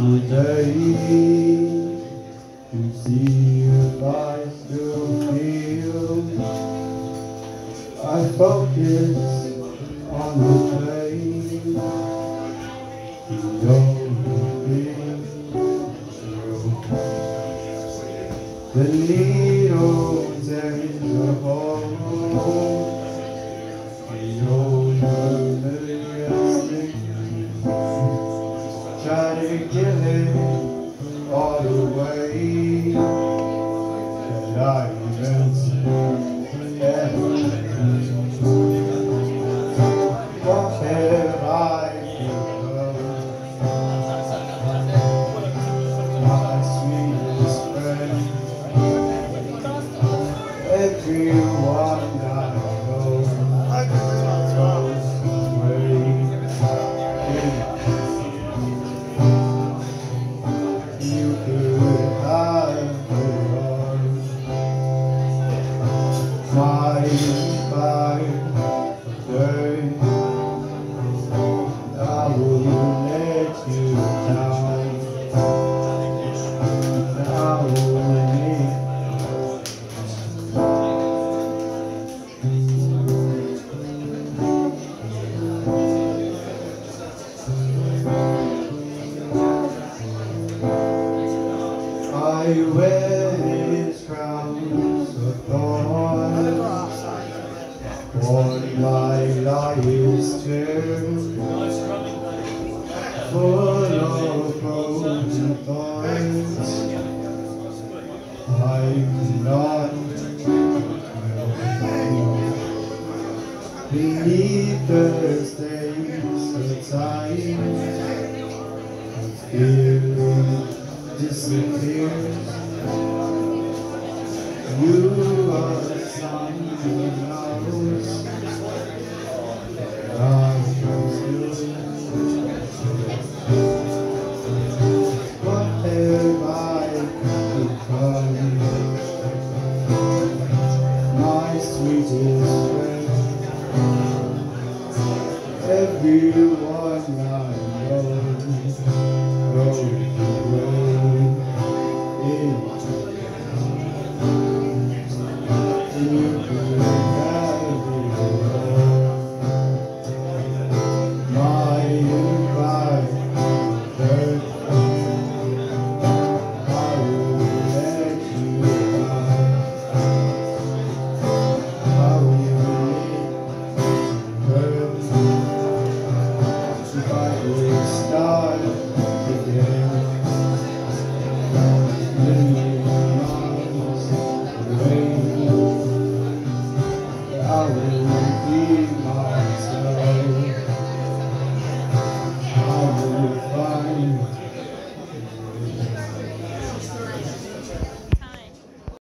today to see if I still feel. I focus on the pain. Don't be true. The needle takes a hold. The old familiar stick. Try to give it all away. And I eventually what have I become? My sweetest friend. Everyone I know goes away. You could have gone. My day, I will let you down. I will need. I wear his crowns of thorns, on my liar's chair, full of broken thorns. I'm not beneath the stains of time. Feeling disappears. You are something else. What have I become? My sweetest friend. Everyone I know goes away. You could have it all. My invite hurt. I will let you down. I will hurt. If I will start again.